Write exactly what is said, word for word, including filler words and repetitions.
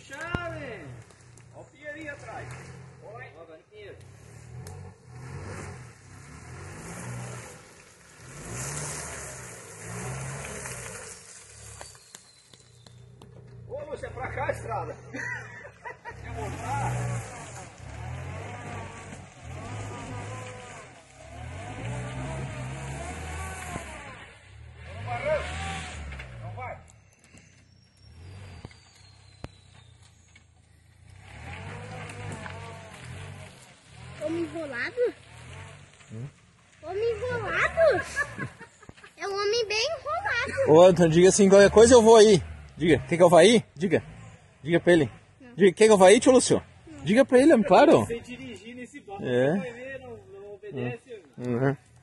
chave! Olha o Pinheirinho atrás. Oi. Ó, vai no Pinheiro. Ô, Lúcio, é pra cá a estrada. Quer mostrar? Não vai. Homem enrolado? Hum? Homem enrolado? É um homem bem enrolado. Ô, então diga assim, qualquer coisa eu vou aí. Diga, quer que eu vá aí? Diga. Diga pra ele. Diga, quer que eu vá aí, tio Lúcio? Diga pra ele, claro. Você dirigir nesse barco, É. vai ver, não, não obedece. Uhum.